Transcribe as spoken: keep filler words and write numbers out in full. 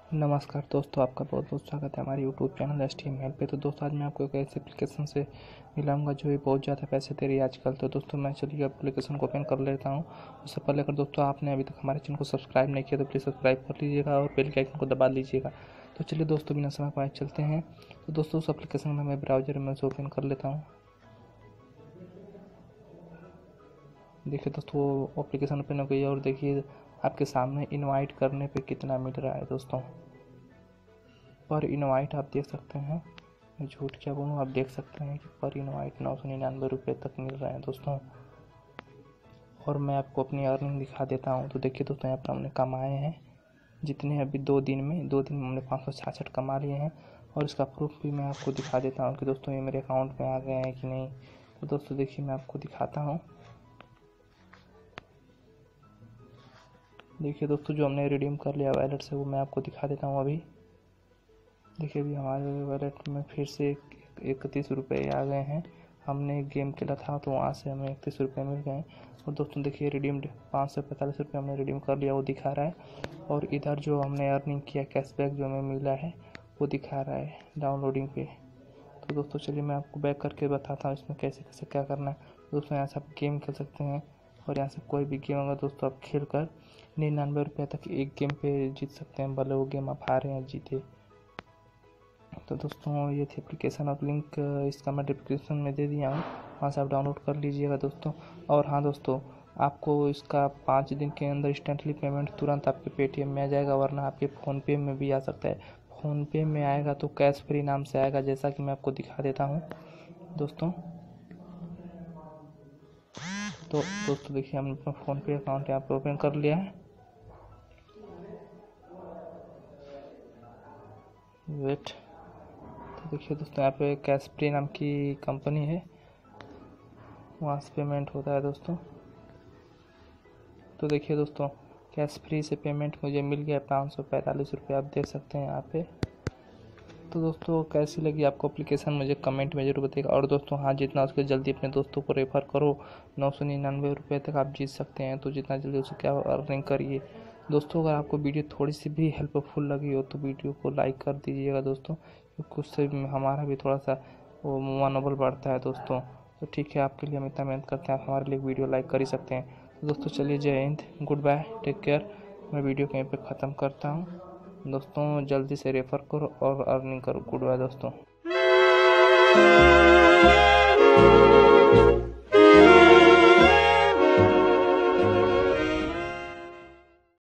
नमस्कार दोस्तों, आपका बहुत बहुत स्वागत है हमारे YouTube channel H T M L पे। तो दोस्तों आज मैं आपको एक ऐसे एप्लीकेशन से मिलाऊंगा जो ये बहुत ज़्यादा पैसे दे रही है आजकल। तो दोस्तों मैं चलिए एप्लीकेशन को ओपन कर लेता हूँ। उससे पहले अगर दोस्तों आपने अभी तक हमारे चैनल को सब्सक्राइब नहीं किया तो प्लीज़ सब्सक्राइब कर लीजिएगा और बेल के आइकन को दबा लीजिएगा। तो चलिए दोस्तों बिना समय पाए चलते हैं। तो दोस्तों उस एप्लीकेशन में मैं ब्राउज़र में उसे ओपन कर लेता हूँ। देखिए दोस्तों वो एप्लीकेशन ओपन हो गई है और देखिए आपके सामने इनवाइट करने पे कितना मिल रहा है दोस्तों। पर इनवाइट आप देख सकते हैं, मैं झूठ क्या बोलूँ, आप देख सकते हैं कि पर इनवाइट नौ सौ निन्यानवे रुपये तक मिल रहे हैं दोस्तों। और मैं आपको अपनी अर्निंग दिखा देता हूँ। तो देखिए दोस्तों यहाँ पर हमने कमाए हैं जितने अभी दो दिन में दो दिन में हमने पाँच सौ छियासठ कमा लिए हैं। और इसका प्रूफ भी मैं आपको दिखा देता हूँ कि दोस्तों ये मेरे अकाउंट में आ गए हैं कि नहीं। तो दोस्तों देखिए मैं आपको दिखाता हूँ। देखिए दोस्तों जो हमने रिडीम कर लिया वैलेट से वो मैं आपको दिखा देता हूँ। अभी देखिए अभी हमारे वैलेट में फिर से इकतीस रुपये आ गए हैं। हमने एक गेम खेला था तो वहाँ से हमें इकतीस रुपये मिल गए। और दोस्तों देखिए रिडीम्ड पाँच सौ पैंतालीस रुपये हमने रिडीम कर लिया, वो दिखा रहा है। और इधर जो हमने अर्निंग किया कैशबैक जो हमें मिला है वो दिखा रहा है डाउनलोडिंग पे। तो दोस्तों चलिए मैं आपको बैक करके बताता हूँ इसमें कैसे कैसे क्या करना है। दोस्तों यहाँ से आप गेम खेल सकते हैं और यहाँ से कोई भी गेम होगा दोस्तों आप खेल कर निन्यानवे रुपये तक एक गेम पे जीत सकते हैं, भले वो गेम आप हारे या जीते। तो दोस्तों ये थी एप्लीकेशन और लिंक इसका मैं डिस्क्रिप्शन में दे दिया हूँ, वहाँ से आप डाउनलोड कर लीजिएगा दोस्तों। और हाँ दोस्तों आपको इसका पाँच दिन के अंदर इंस्टेंटली पेमेंट तुरंत आपके पेटीएम में आ जाएगा, वरना आपके फ़ोनपे में भी आ सकता है। फ़ोनपे में आएगा तो कैश फ्री नाम से आएगा, जैसा कि मैं आपको दिखा देता हूँ दोस्तों। तो दोस्तों देखिए हमने अपना फ़ोनपे अकाउंट यहाँ पर ओपन कर लिया है। वेट, तो देखिए दोस्तों यहाँ पे कैश फ्री नाम की कंपनी है, वहाँ से पेमेंट होता है दोस्तों। तो देखिए दोस्तों कैश फ्री से पेमेंट मुझे मिल गया पाँच सौ पैंतालीस रुपये, आप देख सकते हैं यहाँ पे। तो दोस्तों कैसी लगी आपको एप्लीकेशन मुझे कमेंट में ज़रूर बताइएगा। और दोस्तों हाँ जितना उसके जल्दी अपने दोस्तों को रेफ़र करो, नौ सौ निन्यानवे रुपये तक आप जीत सकते हैं। तो जितना जल्दी उससे क्या अर्निंग करिए दोस्तों। अगर आपको वीडियो थोड़ी सी भी हेल्पफुल लगी हो तो वीडियो को लाइक कर दीजिएगा दोस्तों, क्योंकि उससे हमारा भी थोड़ा सा वो मनोबल बढ़ता है दोस्तों। तो ठीक है, आपके लिए हम इतना मेहनत करते हैं, आप हमारे लिए वीडियो लाइक कर ही सकते हैं। तो दोस्तों चलिए जय Hind, goodbye, take care. मैं वीडियो कहीं पे ख़त्म करता हूँ दोस्तों। जल्दी से रेफ़र करो और अर्निंग करो। गुड बाय दोस्तों।